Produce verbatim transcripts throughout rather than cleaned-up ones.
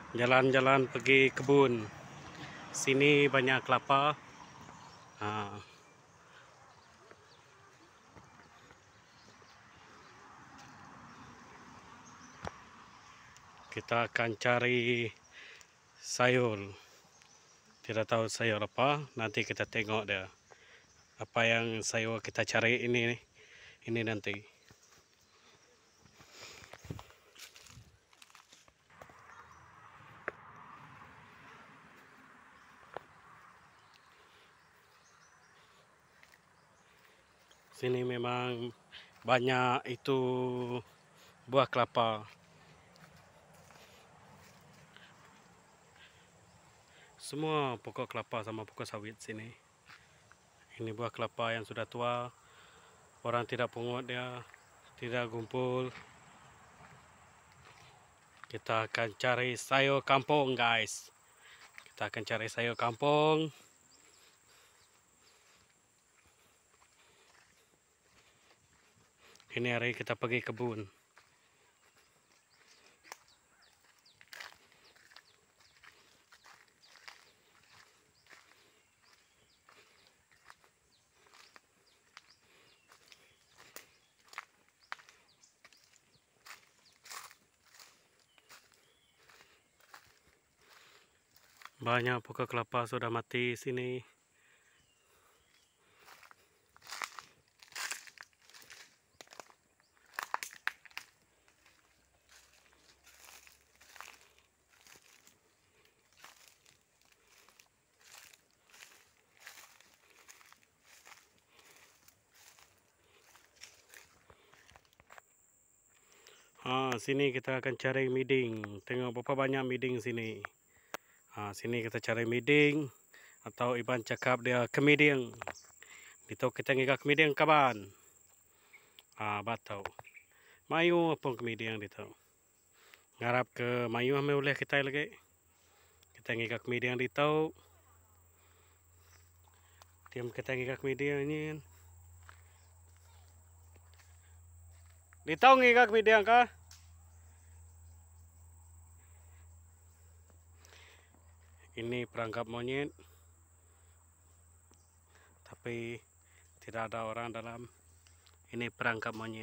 Jalan-jalan pergi kebun. Sini banyak kelapa. Ha. Kita akan cari sayur. Tidak tahu sayur apa. Nanti kita tengok dia. Apa yang sayur kita cari ini ini nanti. Sini memang banyak itu buah kelapa. Semua pokok kelapa sama pokok sawit sini. Ini buah kelapa yang sudah tua. Orang tidak pungut dia, tidak kumpul. Kita akan cari sayur kampung, guys. Kita akan cari sayur kampung. Ini hari kita pergi kebun. Banyak pokok kelapa sudah mati sini. Ha, sini kita akan cari miding. Tengok berapa banyak miding sini. Ha, sini kita cari miding. Atau Iban cakap dia kemiding. Dito kita ngigak kemiding kaban. Ha, batau. Mayu apa kemiding dito. Ngarap ke mayu ame boleh kita lagi. Kita ngigak kemiding dito. Tiam kita ngigak kemiding ini. Dito ngigak kemiding ka? Ini perangkap monyet. Tapi tidak ada orang dalam. Ini perangkap monyet.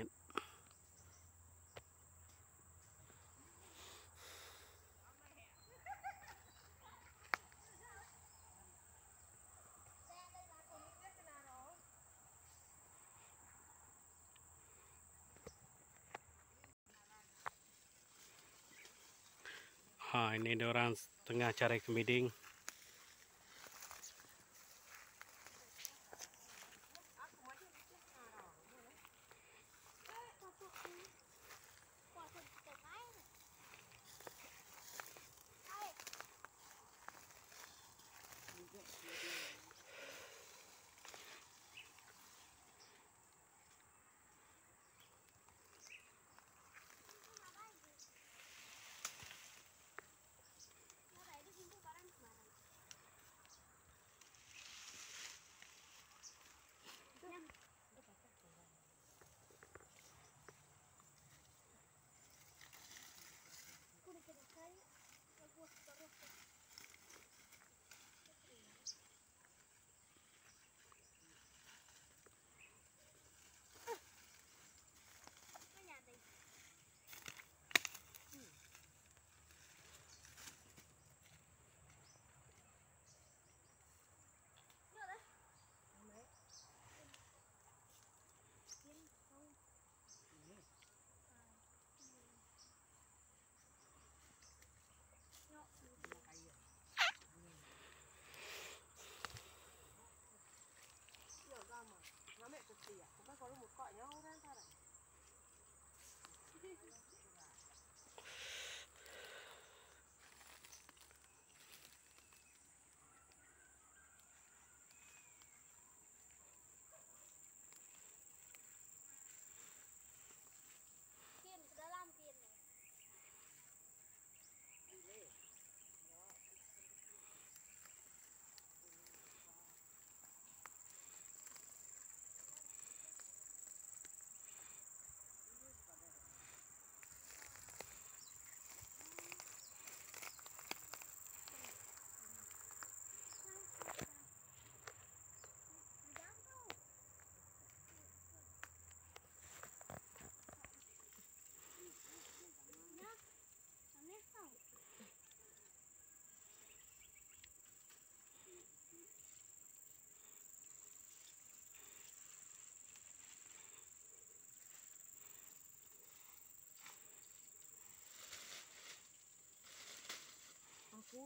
Ha, ini ada orang tengah cari kemiding.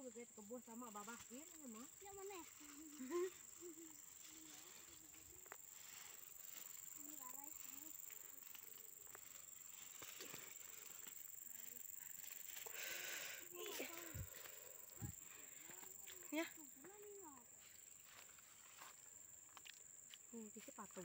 kita kebun sama babah ini mah. Ya mana? Ya. Ini kita patu.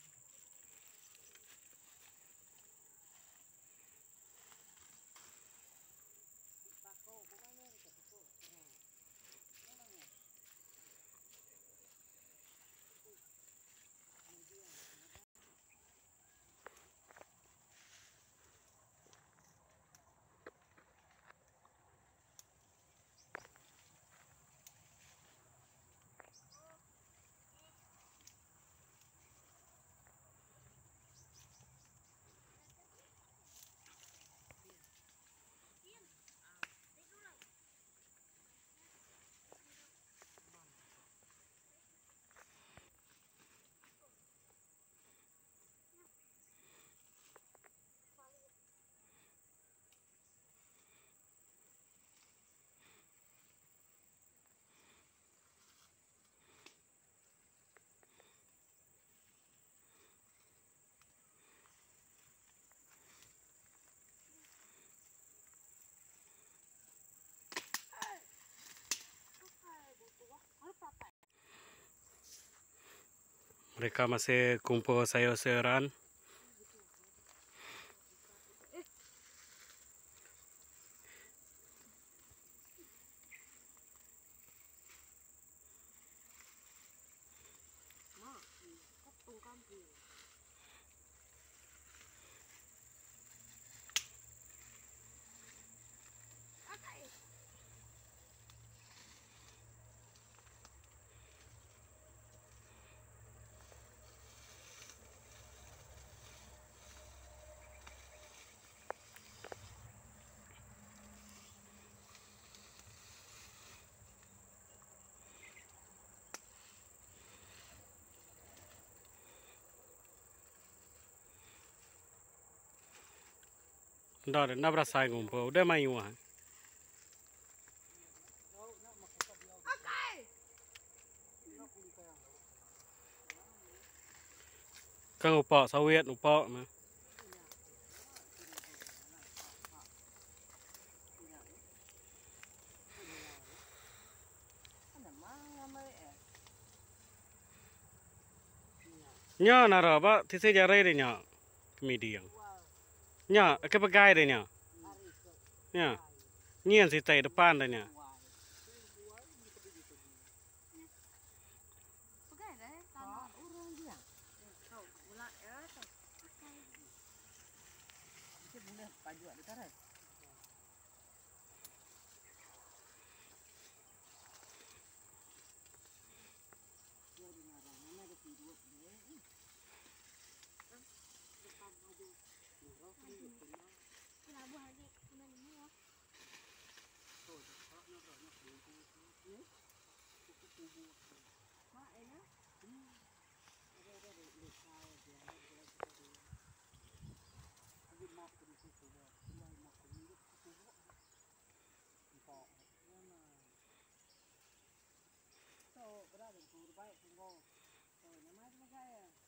Mereka masih kumpul sayur-sayuran. Ndak ndak berasa ngumpul, udah mayu ah. Kang upak sawit upak mah. Nya nara ba tisi jare de nya mediang. Nya ke pegai de nya. Nya. Nyen si tai depan de nya. Pegai dah tanah urang dia. Kau ulah ya tu. Kita boleh paju ada tarik. Kenapa lagi? Mana ni ya? Mak ini? Ada ada di lekau dia. Ada mak di situ dia. Dia mak ni dia kubu. Empat. Mana? So berada di kubu baik tunggu. So nama dia apa ya?